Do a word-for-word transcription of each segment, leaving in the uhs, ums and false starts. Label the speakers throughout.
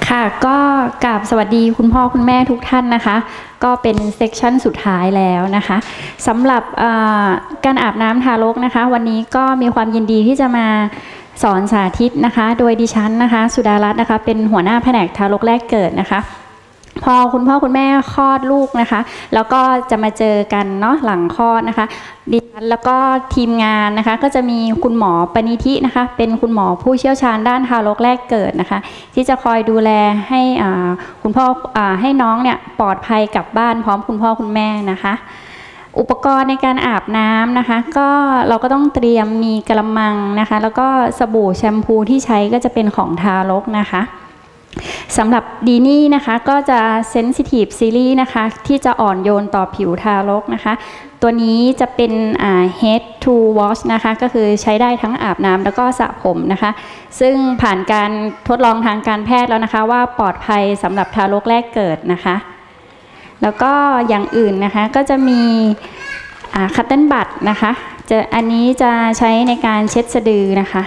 Speaker 1: ค่ะก็กราบสวัสดีคุณพ่อคุณแม่ทุกท่านนะคะก็เป็นเซกชันสุดท้ายแล้วนะคะสำหรับการอาบน้ำทารกนะคะวันนี้ก็มีความยินดีที่จะมาสอนสาธิตนะคะโดยดิฉันนะคะสุดารัตน์นะคะเป็นหัวหน้าแผนกทารกแรกเกิดนะคะพอคุณพ่อคุณแม่คลอดลูกนะคะแล้วก็จะมาเจอกันเนาะหลังคลอดนะคะดิฉันแล้วก็ทีมงานนะคะก็จะมีคุณหมอปณิธินะคะเป็นคุณหมอผู้เชี่ยวชาญด้านทารกแรกเกิดนะคะที่จะคอยดูแลให้คุณพ่อให้น้องเนี่ยปลอดภัยกลับบ้านพร้อมคุณพ่อคุณแม่นะคะอุปกรณ์ในการอาบน้ำนะคะก็เราก็ต้องเตรียมมีกระมังนะคะแล้วก็สบู่แชมพูที่ใช้ก็จะเป็นของทารกนะคะสำหรับดีนี่นะคะก็จะเซนซิทีฟซีรีส์นะคะที่จะอ่อนโยนต่อผิวทารกนะคะตัวนี้จะเป็น head to wash นะคะก็คือใช้ได้ทั้งอาบน้ำแล้วก็สระผมนะคะซึ่งผ่านการทดลองทางการแพทย์แล้วนะคะว่าปลอดภัยสำหรับทารกแรกเกิดนะคะแล้วก็อย่างอื่นนะคะก็จะมีคัตเติ้ลบัตนะคะจะอันนี้จะใช้ในการเช็ดสะดือนะคะ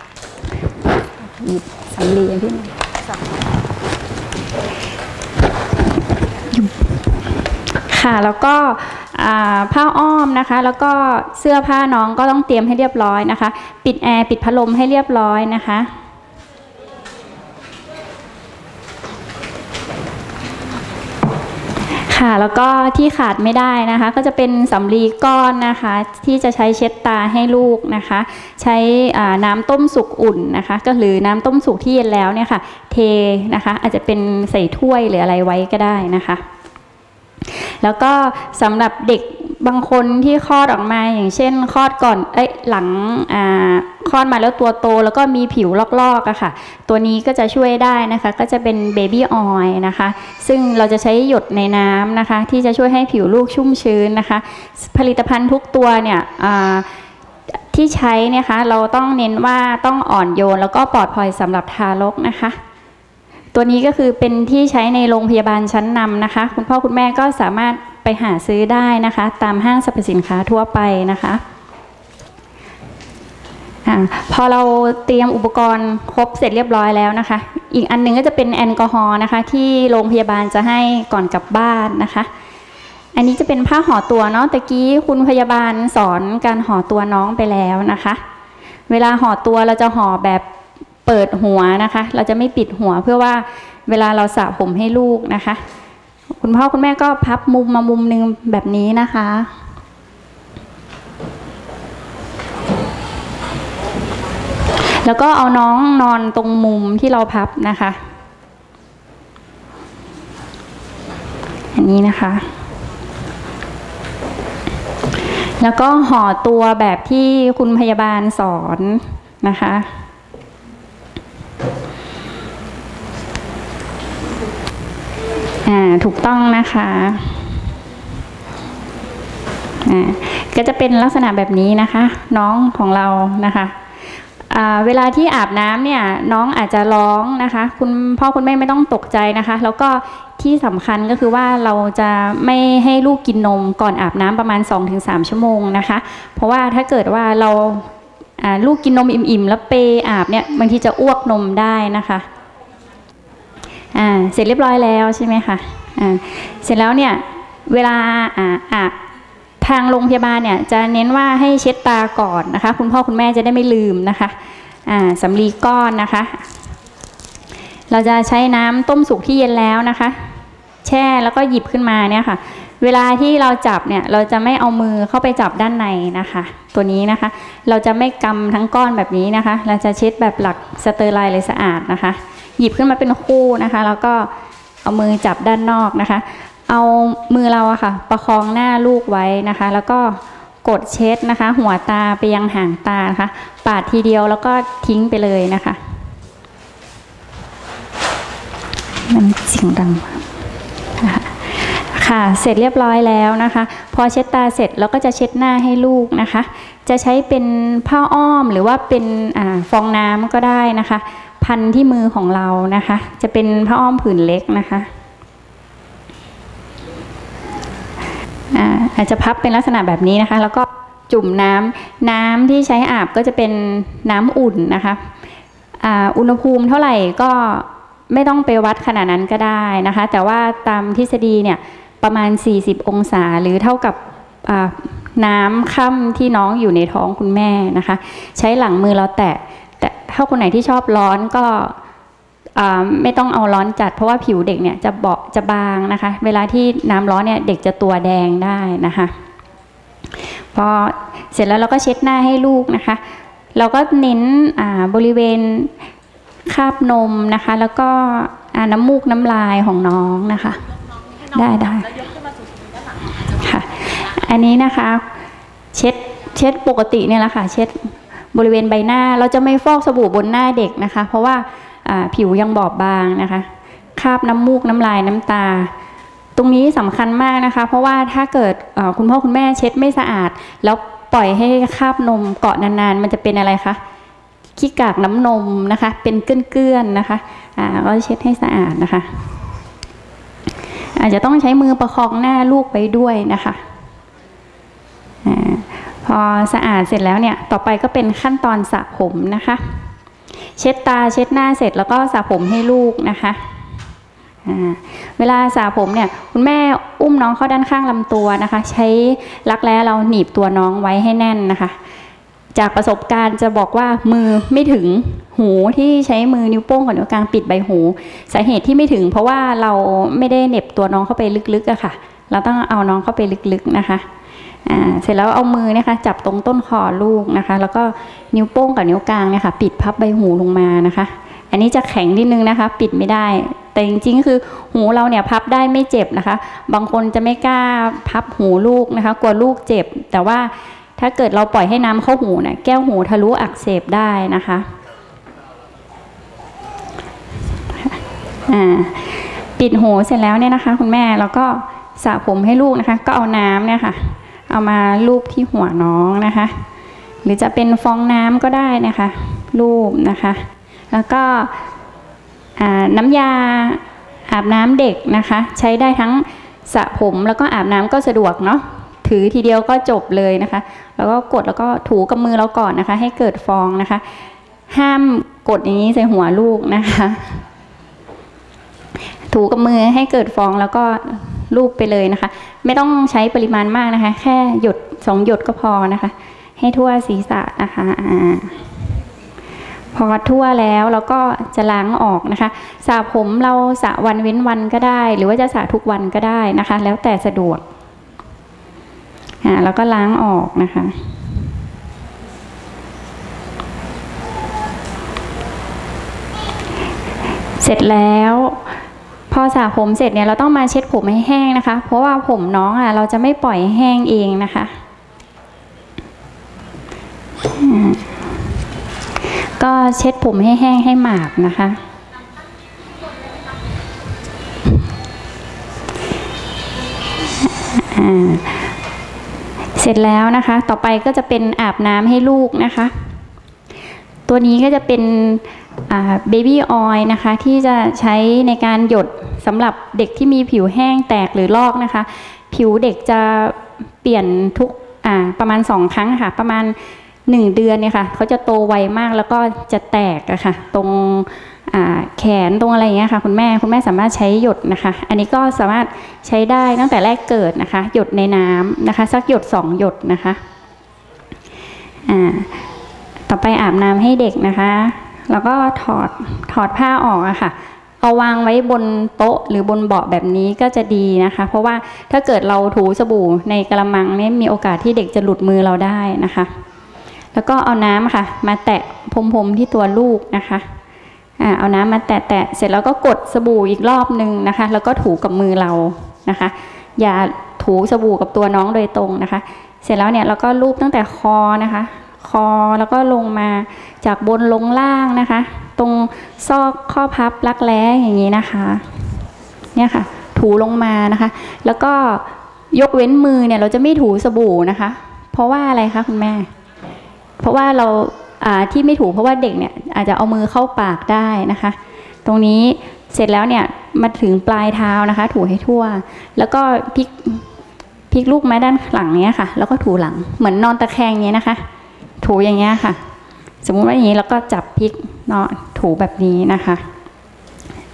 Speaker 1: สำลีพี่ค่ะแล้วก็ผ้าอ้อมนะคะแล้วก็เสื้อผ้าน้องก็ต้องเตรียมให้เรียบร้อยนะคะปิดแอร์ปิดพัดลมให้เรียบร้อยนะคะค่ะแล้วก็ที่ขาดไม่ได้นะคะก็จะเป็นสำลีก้อนนะคะที่จะใช้เช็ดตาให้ลูกนะคะใช้น้ำต้มสุกอุ่นนะคะก็หรือน้ำต้มสุกที่เย็นแล้วเนี่ยค่ะเทนะคะอาจจะเป็นใส่ถ้วยหรืออะไรไว้ก็ได้นะคะแล้วก็สำหรับเด็กบางคนที่คลอดออกมาอย่างเช่นคลอดก่อนเอ้ยหลังอ่าคลอดมาแล้วตัวโตแล้วก็มีผิวลอกๆอะค่ะตัวนี้ก็จะช่วยได้นะคะก็จะเป็นเบบี้ออยล์นะคะซึ่งเราจะใช้หยดในน้ำนะคะที่จะช่วยให้ผิวลูกชุ่มชื้นนะคะผลิตภัณฑ์ทุกตัวเนี่ยที่ใช้เนี่ยคะเราต้องเน้นว่าต้องอ่อนโยนแล้วก็ปลอดภัยสำหรับทารกนะคะตัวนี้ก็คือเป็นที่ใช้ในโรงพยาบาลชั้นนำนะคะคุณพ่อคุณแม่ก็สามารถไปหาซื้อได้นะคะตามห้างสรรพสินค้าทั่วไปนะคะอ่าพอเราเตรียมอุปกรณ์ครบเสร็จเรียบร้อยแล้วนะคะอีกอันนึงก็จะเป็นแอลกอฮอล์นะคะที่โรงพยาบาลจะให้ก่อนกลับบ้านนะคะอันนี้จะเป็นผ้าห่อตัวเนาะตะกี้คุณพยาบาลสอนการห่อตัวน้องไปแล้วนะคะเวลาห่อตัวเราจะห่อแบบเปิดหัวนะคะเราจะไม่ปิดหัวเพื่อว่าเวลาเราสระผมให้ลูกนะคะคุณพ่อคุณแม่ก็พับมุมมามุมนึงแบบนี้นะคะแล้วก็เอาน้องนอนตรงมุมที่เราพับนะคะอันนี้นะคะแล้วก็ห่อตัวแบบที่คุณพยาบาลสอนนะคะอ่าถูกต้องนะคะอ่าก็จะเป็นลักษณะแบบนี้นะคะน้องของเรานะคะอ่าเวลาที่อาบน้ำเนี่ยน้องอาจจะร้องนะคะคุณพ่อคุณแม่ไม่ต้องตกใจนะคะแล้วก็ที่สำคัญก็คือว่าเราจะไม่ให้ลูกกินนมก่อนอาบน้ำประมาณ สองถึงสาม ชั่วโมงนะคะเพราะว่าถ้าเกิดว่าเราอ่าลูกกินนมอิ่มๆแล้วเปอาบเนี่ยบางทีจะอ้วกนมได้นะคะอ่าเสร็จเรียบร้อยแล้วใช่ไหมคะอ่าเสร็จแล้วเนี่ยเวลาอ่าอ่าทางโรงพยาบาลเนี่ยจะเน้นว่าให้เช็ดตาก่อนนะคะคุณพ่อคุณแม่จะได้ไม่ลืมนะคะอ่าสำลีก้อนนะคะเราจะใช้น้ำต้มสุกที่เย็นแล้วนะคะแช่แล้วก็หยิบขึ้นมาเนี่ยค่ะเวลาที่เราจับเนี่ยเราจะไม่เอามือเข้าไปจับด้านในนะคะตัวนี้นะคะเราจะไม่กำทั้งก้อนแบบนี้นะคะเราจะเช็ดแบบหลักสเตอร์ไลน์เลยสะอาดนะคะหยิบขึ้นมาเป็นคู่นะคะแล้วก็เอามือจับด้านนอกนะคะเอามือเราอะค่ะประคองหน้าลูกไว้นะคะแล้วก็กดเช็ดนะคะหัวตาไปยังหางตานะคะปาดทีเดียวแล้วก็ทิ้งไปเลยนะคะมันเสียงดังนะคะค่ะเสร็จเรียบร้อยแล้วนะคะพอเช็ดตาเสร็จเราก็จะเช็ดหน้าให้ลูกนะคะจะใช้เป็นผ้าอ้อมหรือว่าเป็นฟองน้ำก็ได้นะคะพันที่มือของเรานะคะจะเป็นผ้าอ้อมผืนเล็กนะคะอาจจะพับเป็นลักษณะแบบนี้นะคะแล้วก็จุ่มน้ำน้ำที่ใช้อาบก็จะเป็นน้ำอุ่นนะคะอุณหภูมิเท่าไหร่ก็ไม่ต้องไปวัดขนาดนั้นก็ได้นะคะแต่ว่าตามทฤษฎีเนี่ยประมาณสี่สิบองศาหรือเท่ากับน้ำค่ำที่น้องอยู่ในท้องคุณแม่นะคะใช้หลังมือเราแตะแต่ถ้าคนไหนที่ชอบร้อนก็ไม่ต้องเอาร้อนจัดเพราะว่าผิวเด็กเนี่ยจะเบาจะบางนะคะเวลาที่น้ำร้อนเนี่ยเด็กจะตัวแดงได้นะคะพอเสร็จแล้วเราก็เช็ดหน้าให้ลูกนะคะเราก็เน้นบริเวณคาบนมนะคะแล้วก็น้ำมูกน้ำลายของน้องนะคะได้ได้ค่ะอันนี้นะคะเช็ดเช็ดปกติเนี่ยแหละค่ะเช็ดบริเวณใบหน้าเราจะไม่ฟอกสบู่บนหน้าเด็กนะคะเพราะว่าผิวยังบอบบางนะคะคราบน้ำมูกน้ำลายน้ำตาตรงนี้สำคัญมากนะคะเพราะว่าถ้าเกิดคุณพ่อคุณแม่เช็ดไม่สะอาดแล้วปล่อยให้คราบนมเกาะนานๆมันจะเป็นอะไรคะขี้กากน้ำนมนะคะเป็นเกลื่อนๆนะคะอ่าก็เช็ดให้สะอาดนะคะอาจจะต้องใช้มือประคองหน้าลูกไปด้วยนะคะอ่าพอสะอาดเสร็จแล้วเนี่ยต่อไปก็เป็นขั้นตอนสระผมนะคะเช็ดตาเช็ดหน้าเสร็จแล้วก็สระผมให้ลูกนะคะเวลาสระผมเนี่ยคุณแม่อุ้มน้องเข้าด้านข้างลำตัวนะคะใช้รักแร้เราหนีบตัวน้องไว้ให้แน่นนะคะจากประสบการณ์จะบอกว่ามือไม่ถึงหูที่ใช้มือนิ้วโป้งกับนิ้วกลางปิดใบหูสาเหตุที่ไม่ถึงเพราะว่าเราไม่ได้เหน็บตัวน้องเข้าไปลึกๆอะค่ะเราต้องเอาน้องเข้าไปลึกๆนะคะอ่าเสร็จแล้วเอามือนะคะจับตรงต้นคอลูกนะคะแล้วก็นิ้วโป้งกับนิ้วกลางเนี่ยค่ะปิดพับใบหูลงมานะคะอันนี้จะแข็งนิดนึงนะคะปิดไม่ได้แต่จริงๆคือหูเราเนี่ยพับได้ไม่เจ็บนะคะบางคนจะไม่กล้าพับหูลูกนะคะกลัวลูกเจ็บแต่ว่าถ้าเกิดเราปล่อยให้น้ำเข้าหูเนี่ยแก้วหูทะลุอักเสบได้นะคะอ่าปิดหูเสร็จแล้วเนี่ยนะคะคุณแม่แล้วก็สระผมให้ลูกนะคะก็เอาน้ำเนี่ยค่ะเอามาลูบที่หัวน้องนะคะหรือจะเป็นฟองน้ำก็ได้นะคะลูบนะคะแล้วก็น้ำยาอาบน้ำเด็กนะคะใช้ได้ทั้งสระผมแล้วก็อาบน้ำก็สะดวกเนาะถือทีเดียวก็จบเลยนะคะแล้วก็กดแล้วก็ถูกับมือเราก่อนนะคะให้เกิดฟองนะคะห้ามกดอย่างนี้ใส่หัวลูกนะคะถูกับมือให้เกิดฟองแล้วก็ลูบไปเลยนะคะไม่ต้องใช้ปริมาณมากนะคะแค่หยดสองหยดก็พอนะคะให้ทั่วศีรษะนะคะอ่าพอทั่วแล้วเราก็จะล้างออกนะคะสระผมเราสระวันเว้นวันก็ได้หรือว่าจะสระทุกวันก็ได้นะคะแล้วแต่สะดวกอ่าแล้วก็ล้างออกนะคะเสร็จแล้วพอสระผมเสร็จเนี่ยเราต้องมาเช็ดผมให้แห้งนะคะเพราะว่าผมน้องอ่ะเราจะไม่ปล่อยแห้งเองนะคะก็เช็ดผมให้แห้งให้หมาบนะคะเสร็จแล้วนะคะต่อไปก็จะเป็นอาบน้ำให้ลูกนะคะตัวนี้ก็จะเป็นเบบี้ออยล์นะคะที่จะใช้ในการหยดสำหรับเด็กที่มีผิวแห้งแตกหรือลอกนะคะผิวเด็กจะเปลี่ยนทุกประมาณสองครั้งค่ะประมาณหนึ่งเดือนเนี่ยค่ะเขาจะโตไวมากแล้วก็จะแตกอะค่ะตรงแขนตรงอะไรอย่างเงี้ยค่ะคุณแม่คุณแม่สามารถใช้หยดนะคะอันนี้ก็สามารถใช้ได้ตั้งแต่แรกเกิดนะคะหยดในน้ำนะคะสักหยดสองหยดนะคะอ่าต่อไปอาบน้ำให้เด็กนะคะแล้วก็ถอดถอดผ้าออกอะค่ะเอาวางไว้บนโต๊ะหรือบนเบาะแบบนี้ก็จะดีนะคะเพราะว่าถ้าเกิดเราถูสบู่ในกระมังเนี่ยมีโอกาสที่เด็กจะหลุดมือเราได้นะคะแล้วก็เอาน้ำค่ะมาแตะพรมๆที่ตัวลูกนะคะอ่าเอาน้ำมาแตะแตะเสร็จแล้วก็กดสบู่อีกรอบนึงนะคะแล้วก็ถูกับมือเรานะคะอย่าถูสบู่กับตัวน้องโดยตรงนะคะเสร็จแล้วเนี่ยเราก็ลูบตั้งแต่คอนะคะคอแล้วก็ลงมาจากบนลงล่างนะคะตรงซอกข้อพับรักแร้อย่างนี้นะคะเนี่ยค่ะถูลงมานะคะแล้วก็ยกเว้นมือเนี่ยเราจะไม่ถูสบู่นะคะเพราะว่าอะไรคะคุณแม่เพราะว่าเราที่ไม่ถูเพราะว่าเด็กเนี่ยอาจจะเอามือเข้าปากได้นะคะตรงนี้เสร็จแล้วเนี่ยมาถึงปลายเท้านะคะถูให้ทั่วแล้วก็พลิกพลิกลูกมาด้านหลังเนี้ยค่ะแล้วก็ถูหลังเหมือนนอนตะแคงอย่างนี้นะคะถูอย่างเงี้ยค่ะสมมุติว่าอย่างนี้แล้วก็จับพลิกเนาะถูแบบนี้นะคะ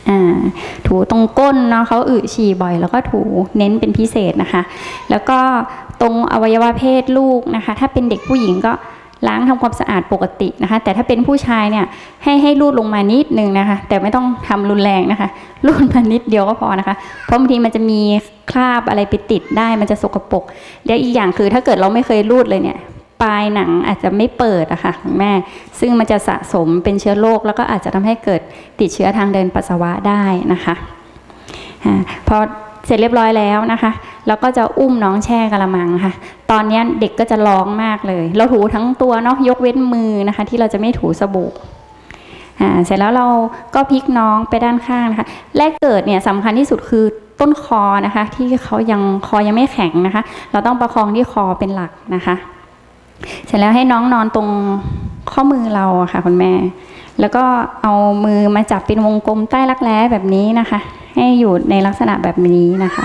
Speaker 1: อ่าถูตรงก้นเนาะเขาอึฉี่บ่อยแล้วก็ถูเน้นเป็นพิเศษนะคะแล้วก็ตรงอวัยวะเพศลูกนะคะถ้าเป็นเด็กผู้หญิงก็ล้างทำความสะอาดปกตินะคะแต่ถ้าเป็นผู้ชายเนี่ยให้ให้รูดลงมานิดนึงนะคะแต่ไม่ต้องทำรุนแรงนะคะรูดมานิดเดียวก็พอนะคะเพราะบางทีมันจะมีคราบอะไรไปติดได้มันจะสกปรกแล้วอีกอย่างคือถ้าเกิดเราไม่เคยรูดเลยเนี่ยปลายหนังอาจจะไม่เปิดอะค่ะคุณแม่ซึ่งมันจะสะสมเป็นเชื้อโรคแล้วก็อาจจะทำให้เกิดติดเชื้อทางเดินปัสสาวะได้นะคะอ่าพอเสร็จเรียบร้อยแล้วนะคะแล้วก็จะอุ้มน้องแช่กระมังค่ะตอนนี้เด็กก็จะร้องมากเลยเราถูทั้งตัวเนาะยกเว้นมือนะคะที่เราจะไม่ถูสบู่อ่าเสร็จแล้วเราก็พลิกน้องไปด้านข้างนะคะแรกเกิดเนี่ยสำคัญที่สุดคือต้นคอนะคะที่เขายังคอยังไม่แข็งนะคะเราต้องประคองที่คอเป็นหลักนะคะเสร็จแล้วให้น้องนอนตรงข้อมือเราค่ะคุณแม่แล้วก็เอามือมาจับเป็นวงกลมใต้รักแร้แบบนี้นะคะให้อยู่ในลักษณะแบบนี้นะคะ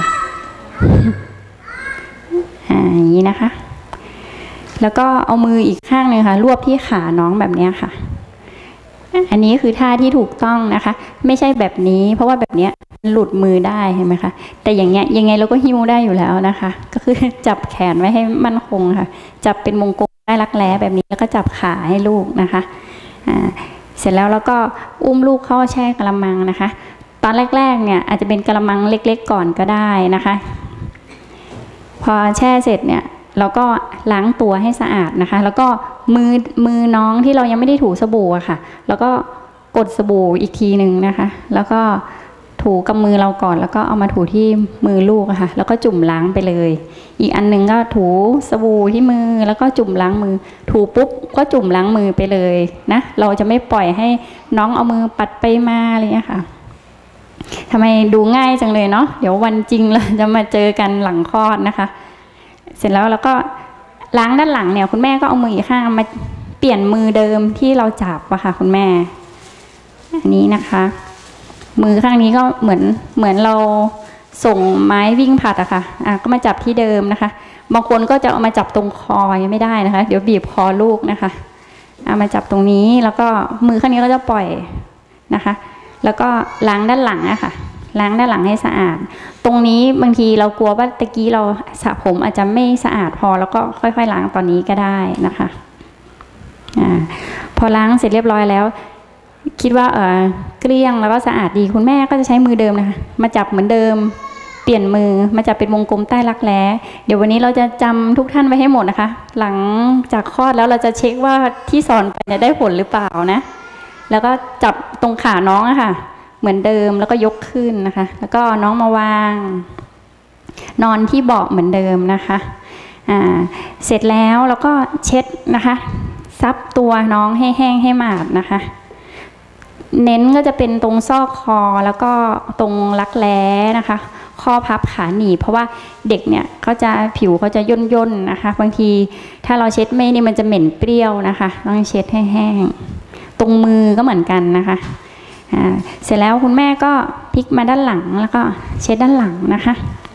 Speaker 1: อ่าอย่างนี้นะคะแล้วก็เอามืออีกข้างหนึ่งค่ะรวบที่ขาน้องแบบนี้ค่ะอันนี้คือท่าที่ถูกต้องนะคะไม่ใช่แบบนี้เพราะว่าแบบนี้หลุดมือได้เห็นไหมคะแต่อย่างเงี้ยยังไงเราก็หิ้วได้อยู่แล้วนะคะก็คือจับแขนไว้ให้มั่นคงค่ะจับเป็นวงกลมได้รักแร้แบบนี้แล้วก็จับขาให้ลูกนะคะอ่าเสร็จแล้วเราก็อุ้มลูกเข้าแช่กระมังนะคะตอนแรกๆเนี่ยอาจจะเป็นกระมังเล็กๆก่อนก็ได้นะคะพอแช่เสร็จเนี่ยเราก็ล้างตัวให้สะอาดนะคะแล้วก็มือมือน้องที่เรายังไม่ได้ถูสบู่อะค่ะแล้วก็กดสบู่อีกทีหนึ่งนะคะแล้วก็ถูกับมือเราก่อนแล้วก็เอามาถูที่มือลูกอะค่ะแล้วก็จุ่มล้างไปเลยอีกอันหนึ่งก็ถูสบู่ที่มือแล้วก็จุ่มล้างมือถูปุ๊บก็จุ่มล้างมือไปเลยนะเราจะไม่ปล่อยให้น้องเอามือปัดไปมาอะไรอย่างเงี้ยค่ะทำไมดูง่ายจังเลยเนาะเดี๋ยววันจริงเราจะมาเจอกันหลังคลอดนะคะเสร็จแล้วเราก็ล้างด้านหลังเนี่ยคุณแม่ก็เอามืออีกข้างมาเปลี่ยนมือเดิมที่เราจับอะค่ะคุณแม่อันนี้นะคะมือข้างนี้ก็เหมือนเหมือนเราส่งไม้วิ่งผัดอะค่ะอ่ะก็มาจับที่เดิมนะคะบางคนก็จะเอามาจับตรงคอยังไม่ได้นะคะเดี๋ยวบีบคอลูกนะคะเอามาจับตรงนี้แล้วก็มือข้างนี้ก็จะปล่อยนะคะแล้วก็ล้างด้านหลังอะค่ะล้างด้านหลังให้สะอาดตรงนี้บางทีเรากลัวว่าตะกี้เราสระผมอาจจะไม่สะอาดพอแล้วก็ค่อยๆล้างตอนนี้ก็ได้นะคะอ่าพอล้างเสร็จเรียบร้อยแล้วคิดว่าเออเกลี้ยงแล้วก็สะอาดดีคุณแม่ก็จะใช้มือเดิมนะคะมาจับเหมือนเดิมเปลี่ยนมือมาจับเป็นวงกลมใต้รักแร้เดี๋ยววันนี้เราจะจำทุกท่านไว้ให้หมดนะคะหลังจากคลอดแล้วเราจะเช็คว่าที่สอนไปจะได้ผลหรือเปล่านะแล้วก็จับตรงขาน้องอะค่ะเหมือนเดิมแล้วก็ยกขึ้นนะคะแล้วก็น้องมาวางนอนที่เบาะเหมือนเดิมนะคะอ่าเสร็จแล้วแล้วก็เช็ดนะคะซับตัวน้องให้แห้งให้หมาดนะคะเน้นก็จะเป็นตรงซอกคอแล้วก็ตรงรักแร้นะคะข้อพับขาหนีเพราะว่าเด็กเนี่ยเขาจะผิวเขาจะย่นย่นนะคะบางทีถ้าเราเช็ดไม่นี่มันจะเหม็นเปรี้ยวนะคะต้องเช็ดให้แห้งตรงมือก็เหมือนกันนะคะอ่าเสร็จแล้วคุณแม่ก็พลิกมาด้านหลังแล้วก็เช็ดด้านหลังนะคะ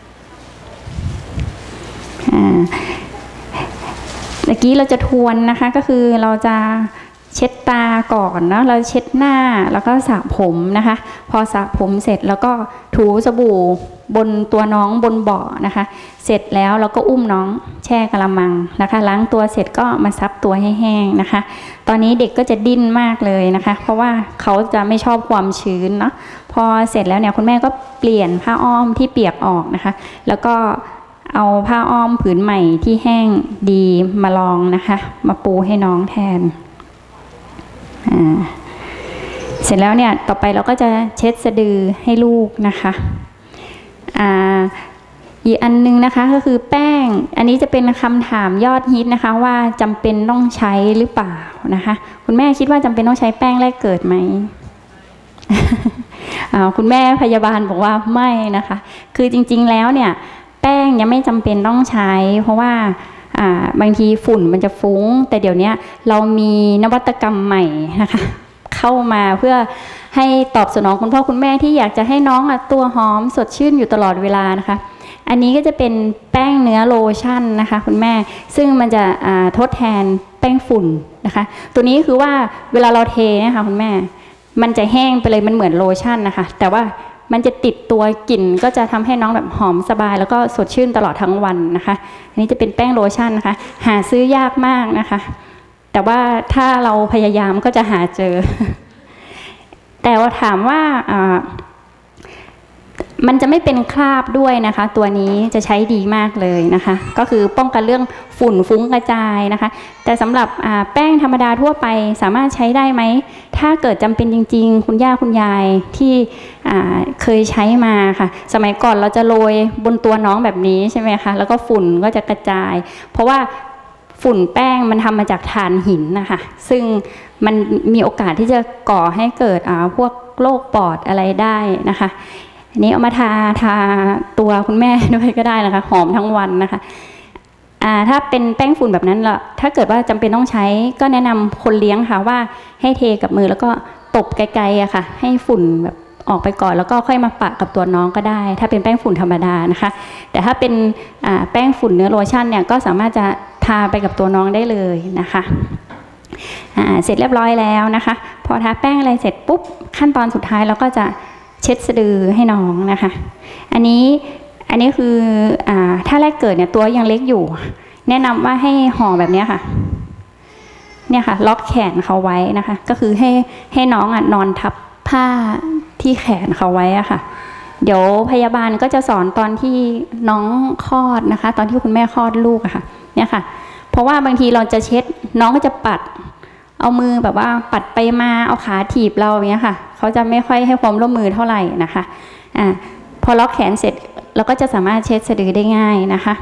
Speaker 1: อ่าเมื่อกี้เราจะทวนนะคะก็คือเราจะเช็ดตาก่อนเนาะเราเช็ดหน้าแล้วก็สระผมนะคะพอสระผมเสร็จแล้วก็ถูสบู่บนตัวน้องบนเบาะนะคะเสร็จแล้วเราก็อุ้มน้องแช่กระมังนะคะล้างตัวเสร็จก็มาซับตัวให้แห้งนะคะตอนนี้เด็กก็จะดิ้นมากเลยนะคะเพราะว่าเขาจะไม่ชอบความชื้นเนาะพอเสร็จแล้วเนี่ยคุณแม่ก็เปลี่ยนผ้าอ้อมที่เปียกออกนะคะแล้วก็เอาผ้าอ้อมผืนใหม่ที่แห้งดีมาลองนะคะมาปูให้น้องแทนเสร็จแล้วเนี่ยต่อไปเราก็จะเช็ดสะดือให้ลูกนะคะอ่าอีกอันนึงนะคะก็คือแป้งอันนี้จะเป็นคำถามยอดฮิตนะคะว่าจำเป็นต้องใช้หรือเปล่านะคะคุณแม่คิดว่าจำเป็นต้องใช้แป้งแรกเกิดไหม คุณแม่พยาบาลบอกว่าไม่นะคะคือจริงๆแล้วเนี่ยแป้งยังไม่จำเป็นต้องใช้เพราะว่าบางทีฝุ่นมันจะฟุ้งแต่เดี๋ยวนี้เรามีนวัตกรรมใหม่นะคะเข้ามาเพื่อให้ตอบสนองคุณพ่อคุณแม่ที่อยากจะให้น้องตัวหอมสดชื่นอยู่ตลอดเวลานะคะอันนี้ก็จะเป็นแป้งเนื้อโลชั่นนะคะคุณแม่ซึ่งมันจะทดแทนแป้งฝุ่นนะคะตัวนี้คือว่าเวลาเราเทนะคะคุณแม่มันจะแห้งไปเลยมันเหมือนโลชั่นนะคะแต่ว่ามันจะติดตัวกลิ่นก็จะทำให้น้องแบบหอมสบายแล้วก็สดชื่นตลอดทั้งวันนะคะอันนี้จะเป็นแป้งโลชั่นนะคะหาซื้อยากมากนะคะแต่ว่าถ้าเราพยายามก็จะหาเจอ แต่ว่าถามว่ามันจะไม่เป็นคราบด้วยนะคะตัวนี้จะใช้ดีมากเลยนะคะก็คือป้องกันเรื่องฝุ่นฟุ้งกระจายนะคะแต่สำหรับแป้งธรรมดาทั่วไปสามารถใช้ได้ไหมถ้าเกิดจำเป็นจริงๆคุณย่าคุณยายที่เคยใช้มาค่ะสมัยก่อนเราจะโรยบนตัวน้องแบบนี้ใช่ไหมคะแล้วก็ฝุ่นก็จะกระจายเพราะว่าฝุ่นแป้งมันทำมาจากถ่านหินนะคะซึ่งมันมีโอกาสที่จะก่อให้เกิดพวกโรคปอดอะไรได้นะคะอันนี้เอามาทาทาตัวคุณแม่ด้วยก็ได้นะคะหอมทั้งวันนะคะอ่าถ้าเป็นแป้งฝุ่นแบบนั้นละถ้าเกิดว่าจำเป็นต้องใช้ก็แนะนำคนเลี้ยงค่ะว่าให้เทกับมือแล้วก็ตบไกลๆอะค่ะให้ฝุ่นแบบออกไปก่อนแล้วก็ค่อยมาปะกับตัวน้องก็ได้ถ้าเป็นแป้งฝุ่นธรรมดานะคะแต่ถ้าเป็นอ่าแป้งฝุ่นเนื้อโลชั่นเนี่ยก็สามารถจะทาไปกับตัวน้องได้เลยนะคะอ่าเสร็จเรียบร้อยแล้วนะคะพอทาแป้งอะไรเสร็จปุ๊บขั้นตอนสุดท้ายเราก็จะเช็ดสะดือให้น้องนะคะอันนี้อันนี้คืออ่าถ้าแรกเกิดเนี่ยตัวยังเล็กอยู่แนะนำว่าให้ห่อแบบนี้ค่ะเนี่ยค่ะล็อกแขนเขาไว้นะคะก็คือให้ให้น้องอ่ะนอนทับผ้าที่แขนเขาไว้อะค่ะเดี๋ยวพยาบาลก็จะสอนตอนที่น้องคลอดนะคะตอนที่คุณแม่คลอดลูกอะค่ะเนี่ยค่ะเพราะว่าบางทีเราจะเช็ดน้องก็จะปัดเอามือแบบว่าปัดไปมาเอาขาถีบเราอย่างเงี้ยค่ะเขาจะไม่ค่อยให้ความร่วมมือเท่าไหร่นะคะอ่าพอล็อกแขนเสร็จเราก็จะสามารถเช็ดสะดือได้ง่ายนะคะ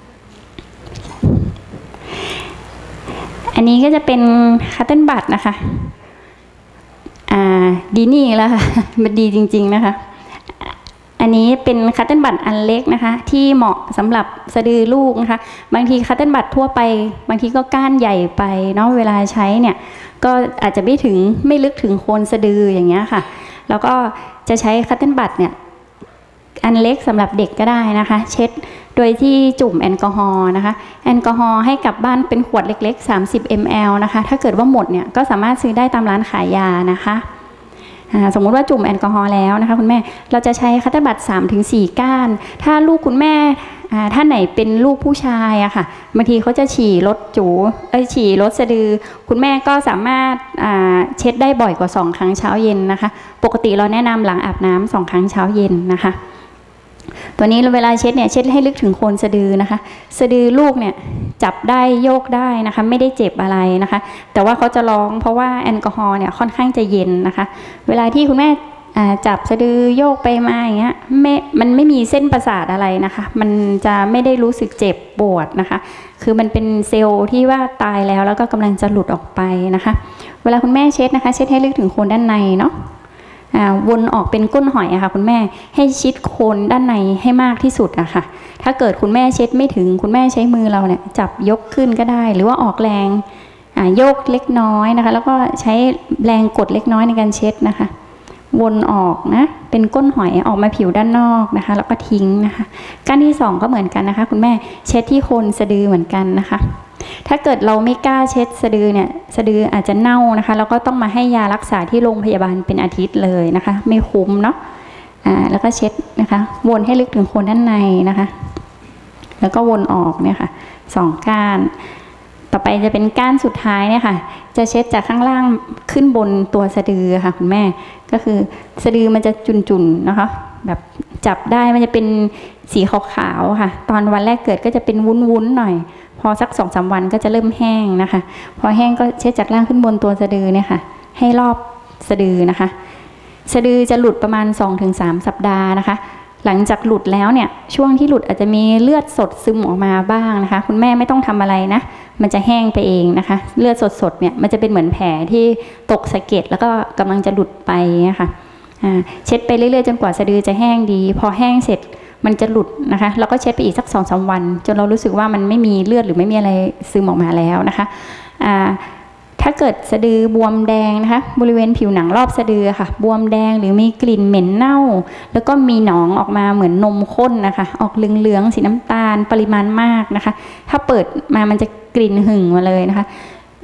Speaker 1: อันนี้ก็จะเป็นคัตเติ้ลบัดนะคะอ่าดีนี่แล้วค่ะมันดีจริงๆนะคะอันนี้เป็นคัตเติ้ลบัดอันเล็กนะคะที่เหมาะสำหรับสะดือลูกนะคะบางทีคัตเติ้ลบัดทั่วไปบางทีก็ก้านใหญ่ไปเนาะเวลาใช้เนี่ยก็อาจจะไม่ถึงไม่ลึกถึงโคนสะดืออย่างเงี้ยค่ะแล้วก็จะใช้คัตเติ้ลบัดเนี่ยอันเล็กสำหรับเด็กก็ได้นะคะเช็ดโดยที่จุ่มแอลกอฮอล์นะคะแอลกอฮอล์ให้กลับบ้านเป็นขวดเล็กๆสามสิบมิลลิลิตรนะคะถ้าเกิดว่าหมดเนี่ยก็สามารถซื้อได้ตามร้านขายยานะคะสมมุติว่าจุ่มแอลกอฮอล์แล้วนะคะคุณแม่เราจะใช้คัตเติ้ลบัด สามถึงสี่ ก้านถ้าลูกคุณแม่ถ้าไหนเป็นลูกผู้ชายอะค่ะบางทีเขาจะฉี่รถจูเอ้ยฉี่รถสะดือคุณแม่ก็สามารถเช็ดได้บ่อยกว่าสองครั้งเช้าเย็นนะคะปกติเราแนะนำหลังอาบน้ำสองครั้งเช้าเย็นนะคะตัวนี้เวลาเช็ดเนี่ยเช็ดให้ลึกถึงโคนสะดือนะคะสะดือลูกเนี่ยจับได้โยกได้นะคะไม่ได้เจ็บอะไรนะคะแต่ว่าเขาจะร้องเพราะว่าแอลกอฮอล์เนี่ยค่อนข้างจะเย็นนะคะเวลาที่คุณแม่จับสะดือโยกไปมาอย่างเงี้ยไม่มันไม่มีเส้นประสาทอะไรนะคะมันจะไม่ได้รู้สึกเจ็บปวดนะคะคือมันเป็นเซลล์ที่ว่าตายแล้วแล้วก็กำลังจะหลุดออกไปนะคะเวลาคุณแม่เช็ดนะคะเช็ดให้ลึกถึงโคนด้านในเนาะวนออกเป็นก้นหอยอะค่ะคุณแม่ให้ชิดโคนด้านในให้มากที่สุดอะค่ะถ้าเกิดคุณแม่เช็ดไม่ถึงคุณแม่ใช้มือเราเนี่ยจับยกขึ้นก็ได้หรือว่าออกแรงโยกเล็กน้อยนะคะแล้วก็ใช้แรงกดเล็กน้อยในการเช็ดนะคะวนออกนะเป็นก้นหอยออกมาผิวด้านนอกนะคะแล้วก็ทิ้งนะคะก้านที่สองก็เหมือนกันนะคะคุณแม่เช็ดที่โคนสะดือเหมือนกันนะคะถ้าเกิดเราไม่กล้าเช็ดสะดือเนี่ยสะดืออาจจะเน่านะคะแล้วก็ต้องมาให้ยารักษาที่โรงพยาบาลเป็นอาทิตย์เลยนะคะไม่คุ้มเนาะอ่าแล้วก็เช็ดนะคะวนให้ลึกถึงโคนด้านในนะคะแล้วก็วนออกเนี่ยค่ะสองก้านต่อไปจะเป็นก้านสุดท้ายเนี่ยค่ะจะเช็ดจากข้างล่างขึ้นบนตัวสะดือค่ะคุณแม่ก็คือสะดือมันจะจุนๆนะคะแบบจับได้มันจะเป็นสีขาวๆค่ะตอนวันแรกเกิดก็จะเป็นวุ้นๆหน่อยพอสักสองสามวันก็จะเริ่มแห้งนะคะพอแห้งก็เช็ดจากล่างขึ้นบนตัวสะดือเนี่ยค่ะให้รอบสะดือนะคะสะดือจะหลุดประมาณ สองถึงสาม สัปดาห์นะคะหลังจากหลุดแล้วเนี่ยช่วงที่หลุดอาจจะมีเลือดสดซึมออกมาบ้างนะคะคุณแม่ไม่ต้องทำอะไรนะมันจะแห้งไปเองนะคะเลือดสดๆเนี่ยมันจะเป็นเหมือนแผลที่ตกสะเก็ดแล้วก็กำลังจะหลุดไปนะคะเช็ดไปเรื่อยๆจนกว่าสะดือจะแห้งดีพอแห้งเสร็จมันจะหลุดนะคะแล้วก็เช็ดไปอีกสัก สองถึงสาม วันจนเรารู้สึกว่ามันไม่มีเลือดหรือไม่มีอะไรซึมออกมาแล้วนะคะถ้าเกิดสะดือบวมแดงนะคะบริเวณผิวหนังรอบสะดือค่ะบวมแดงหรือมีกลิ่นเหม็นเน่าแล้วก็มีหนองออกมาเหมือนนมข้นนะคะออกเหลืองๆสีน้ำตาลปริมาณมากนะคะถ้าเปิดมามันจะกลิ่นหึ่งมาเลยนะคะ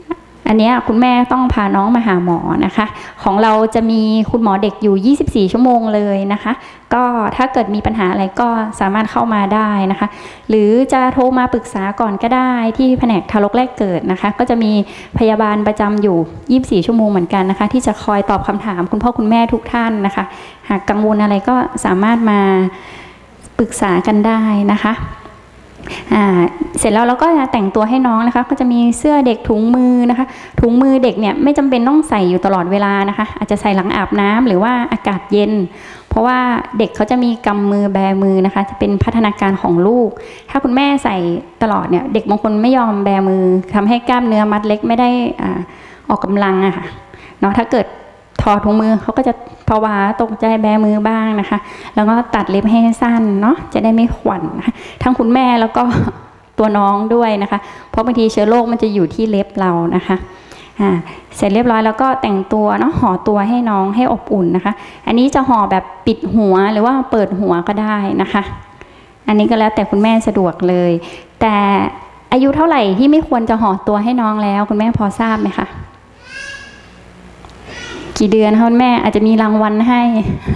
Speaker 1: อันนี้คุณแม่ต้องพาน้องมาหาหมอนะคะของเราจะมีคุณหมอเด็กอยู่ยี่สิบสี่ชั่วโมงเลยนะคะก็ถ้าเกิดมีปัญหาอะไรก็สามารถเข้ามาได้นะคะหรือจะโทรมาปรึกษาก่อนก็ได้ที่แผนกทารกแรกเกิดนะคะก็จะมีพยาบาลประจำอยู่ยี่สิบสี่ชั่วโมงเหมือนกันนะคะที่จะคอยตอบคำถามคุณพ่อคุณแม่ทุกท่านนะคะหากกังวลอะไรก็สามารถมาปรึกษากันได้นะคะอ่าเสร็จแล้วเราก็จะแต่งตัวให้น้องนะคะก็จะมีเสื้อเด็กถุงมือนะคะถุงมือเด็กเนี่ยไม่จำเป็นต้องใส่อยู่ตลอดเวลานะคะอาจจะใส่หลังอาบน้ำหรือว่าอากาศเย็นเพราะว่าเด็กเขาจะมีกำมือแบมือนะคะจะเป็นพัฒนาการของลูกถ้าคุณแม่ใส่ตลอดเนี่ยเด็กบางคนไม่ยอมแบมือทำให้กล้ามเนื้อมัดเล็กไม่ได้อ่าออกกำลังอะค่ะเนาะถ้าเกิดถอดถุงมือเขาก็จะภาวะตกใจแบมือบ้างนะคะแล้วก็ตัดเล็บให้สั้นเนาะจะได้ไม่ขวัญนะคะทั้งคุณแม่แล้วก็ตัวน้องด้วยนะคะเพราะบางทีเชื้อโรคมันจะอยู่ที่เล็บเรานะคะอ่าเสร็จเรียบร้อยแล้วก็แต่งตัวเนาะห่อตัวให้น้องให้อบอุ่นนะคะอันนี้จะห่อแบบปิดหัวหรือว่าเปิดหัวก็ได้นะคะอันนี้ก็แล้วแต่คุณแม่สะดวกเลยแต่อายุเท่าไหร่ที่ไม่ควรจะห่อตัวให้น้องแล้วคุณแม่พอทราบไหมคะกี่เดือนคะคุณแม่อาจจะมีรางวัลให้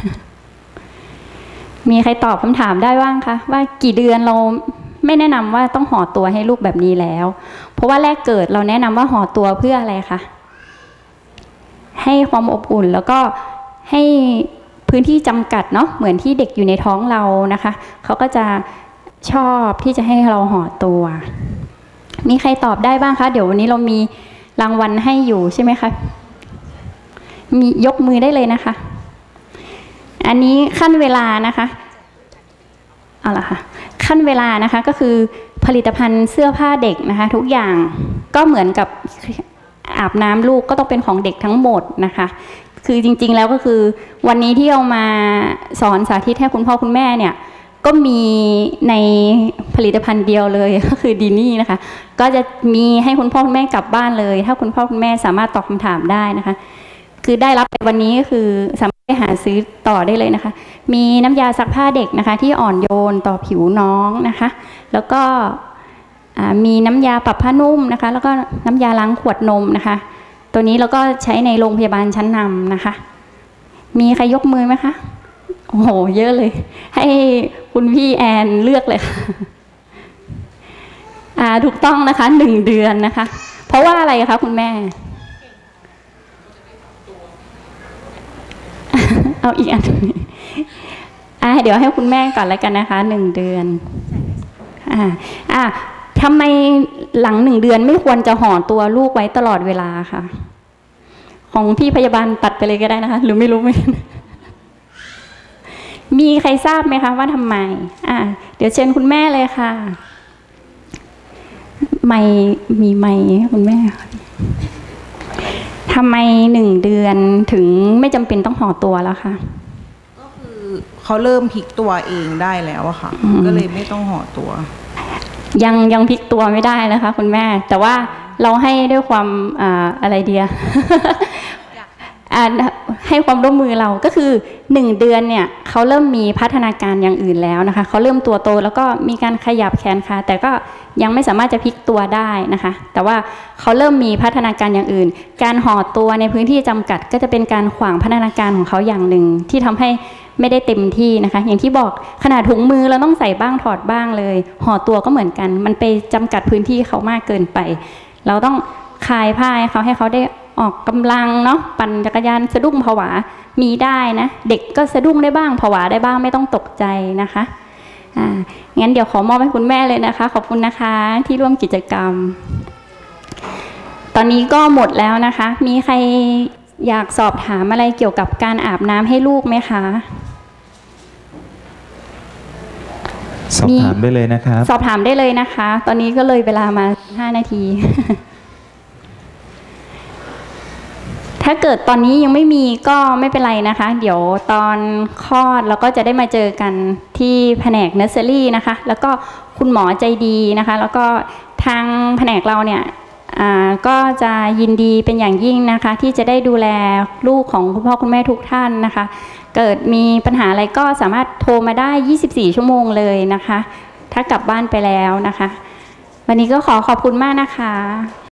Speaker 1: มีใครตอบคำถามได้บ้างคะว่ากี่เดือนเราไม่แนะนำว่าต้องห่อตัวให้ลูกแบบนี้แล้วเพราะว่าแรกเกิดเราแนะนำว่าห่อตัวเพื่ออะไรคะให้ความอบอุ่นแล้วก็ให้พื้นที่จำกัดเนาะเหมือนที่เด็กอยู่ในท้องเรานะคะเขาก็จะชอบที่จะให้เราห่อตัวมีใครตอบได้บ้างคะเดี๋ยววันนี้เรามีรางวัลให้อยู่ใช่ไหมคะมียกมือได้เลยนะคะอันนี้ขั้นเวลานะคะเอาล่ะค่ะขั้นเวลานะคะก็คือผลิตภัณฑ์เสื้อผ้าเด็กนะคะทุกอย่างก็เหมือนกับอาบน้ำลูกก็ต้องเป็นของเด็กทั้งหมดนะคะคือจริงๆแล้วก็คือวันนี้ที่เอามาสอนสาธิตให้คุณพ่อคุณแม่เนี่ยก็มีในผลิตภัณฑ์เดียวเลยก็คือดีนี่นะคะก็จะมีให้คุณพ่อคุณแม่กลับบ้านเลยถ้าคุณพ่อคุณแม่สามารถตอบคำถามได้นะคะคือได้รับในวันนี้ก็คือสามารถไปหาซื้อต่อได้เลยนะคะมีน้ำยาซักผ้าเด็กนะคะที่อ่อนโยนต่อผิวน้องนะคะแล้วก็มีน้ำยาปรับผ้านุ่มนะคะแล้วก็น้ำยาล้างขวดนมนะคะตัวนี้เราก็ใช้ในโรงพยาบาลชั้นนำนะคะมีใครยกมือไหมคะโอ้โหเยอะเลยให้คุณพี่แอนเลือกเลยค่ะอ่าถูกต้องนะคะหนึ่งเดือนนะคะเพราะว่าอะไรคะคุณแม่เอาอีกอันอ่าเดี๋ยวให้คุณแม่ก่อนแล้วกันนะคะหนึ่งเดือนอ่าอ่าทำไมหลังหนึ่งเดือนไม่ควรจะห่อตัวลูกไว้ตลอดเวลาค่ะของพี่พยาบาลตัดไปเลยก็ได้นะคะหรือไม่รู้ไหมมีใครทราบไหมคะว่าทำไมอ่าเดี๋ยวเชิญคุณแม่เลยค่ะไม่มีไม่คุณแม่ทำไมหนึ่งเดือนถึงไม่จำเป็นต้องห่อตัวแล้วคะ
Speaker 2: ก็คือเขาเริ่มพลิกตัวเองได้แล้วอะค่ะก็เลยไม่ต้องห่อตัว
Speaker 1: ยังยังพลิกตัวไม่ได้นะคะคุณแม่แต่ว่าเราให้ด้วยความอ่าอะไรเดีย ให้ความร่วมมือเราก็คือหนึ่งเดือนเนี่ยเขาเริ่มมีพัฒนาการอย่างอื่นแล้วนะคะเขาเริ่มตัวโตแล้วก็มีการขยับแขนขาแต่ก็ยังไม่สามารถจะพลิกตัวได้นะคะแต่ว่าเขาเริ่มมีพัฒนาการอย่างอื่นการห่อตัวในพื้นที่จำกัดก็จะเป็นการขวางพัฒนาการของเขาอย่างหนึ่งที่ทำให้ไม่ได้เต็มที่นะคะอย่างที่บอกขนาดถุงมือเราต้องใส่บ้างถอดบ้างเลยห่อตัวก็เหมือนกันมันไปจำกัดพื้นที่เขามากเกินไปเราต้องคลายผ้าให้เขาให้เขาได้ออกกำลังเนาะปั่นจักรยานสะดุ้งผวามีได้นะเด็กก็สะดุ้งได้บ้างผวาได้บ้างไม่ต้องตกใจนะคะอ่างั้นเดี๋ยวขอมอบให้คุณแม่เลยนะคะขอบคุณนะคะที่ร่วมกิจกรรมตอนนี้ก็หมดแล้วนะคะมีใครอยากสอบถามอะไรเกี่ยวกับการอาบน้ำให้ลูกไหมคะ
Speaker 3: สอบถามได้เลยนะครับ
Speaker 1: สอบถามได้เลยนะคะตอนนี้ก็เลยเวลามาห้านาที ถ้าเกิดตอนนี้ยังไม่มีก็ไม่เป็นไรนะคะเดี๋ยวตอนคลอดเราก็จะได้มาเจอกันที่แผนกเนอร์เซอรี่นะคะแล้วก็คุณหมอใจดีนะคะแล้วก็ทางแผนกเราเนี่ยก็จะยินดีเป็นอย่างยิ่งนะคะที่จะได้ดูแลลูกของคุณพ่อคุณแม่ทุกท่านนะคะเกิดมีปัญหาอะไรก็สามารถโทรมาได้ยี่สิบสี่ชั่วโมงเลยนะคะถ้ากลับบ้านไปแล้วนะคะวันนี้ก็ขอขอบคุณมากนะคะ